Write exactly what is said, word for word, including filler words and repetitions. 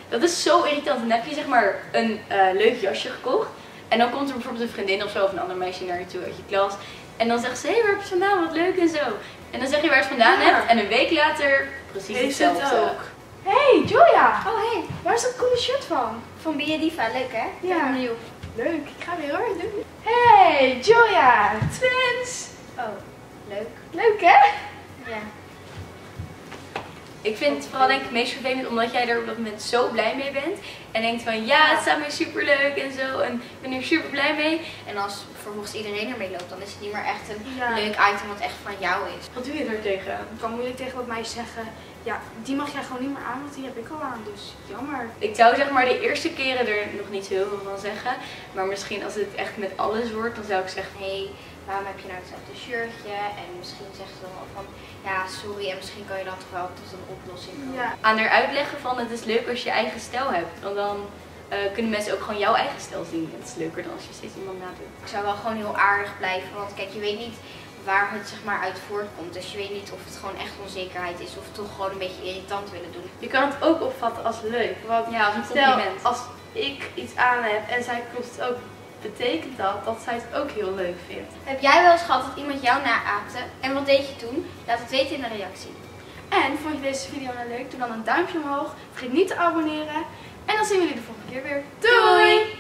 Dat is zo irritant. Dan heb je zeg maar een uh, leuk jasje gekocht. En dan komt er bijvoorbeeld een vriendin of zo of een ander meisje naar je toe uit je klas. En dan zegt ze, hé, hey, waar heb je het vandaan? Wat leuk en zo. En dan zeg je waar je het vandaan ja. hebt. En een week later precies Is hetzelfde. Het ook. Hey Joya! Oh hey, waar is dat coole shirt van? Van B N Diva, leuk hè? Ja. Nieuw. Leuk, ik ga weer hoor doen. Hey Joya, twins! Oh, leuk. Leuk hè? Ja. Ik vind het vooral denk ik het meest vervelend omdat jij er op dat moment zo blij mee bent. En denkt van ja, het staat mij super leuk en zo. En ik ben er super blij mee. En als vervolgens iedereen ermee loopt, dan is het niet meer echt een ja. leuk item wat echt van jou is. Wat doe je er tegen? Ik kan moeilijk tegen wat meisjes zeggen. Ja, die mag jij gewoon niet meer aan, want die heb ik al aan. Dus jammer. Ik zou zeg maar de eerste keren er nog niet zo heel veel van zeggen. Maar misschien als het echt met alles wordt, dan zou ik zeggen, hé, hey, waarom heb je nou hetzelfde shirtje? En misschien zegt ze dan wel van, ja sorry, en misschien kan je dan toch wel tot een oplossing komen. Ja. Aan haar uitleggen van het is leuk als je eigen stijl hebt. Want dan uh, kunnen mensen ook gewoon jouw eigen stijl zien. Het is leuker dan als je steeds iemand nadoet. Ik zou wel gewoon heel aardig blijven, want kijk, je weet niet waar het zeg maar uit voortkomt. Dus je weet niet of het gewoon echt onzekerheid is of toch gewoon een beetje irritant willen doen. Je kan het ook opvatten als leuk. Want ja, als een compliment. Stel, als ik iets aan heb en zij kost het ook, betekent dat dat zij het ook heel leuk vindt. Heb jij wel eens gehad dat iemand jou naaapte? En wat deed je toen? Laat het weten in de reactie. En vond je deze video nou leuk? Doe dan een duimpje omhoog. Vergeet niet te abonneren. En dan zien we jullie de volgende keer weer. Doei!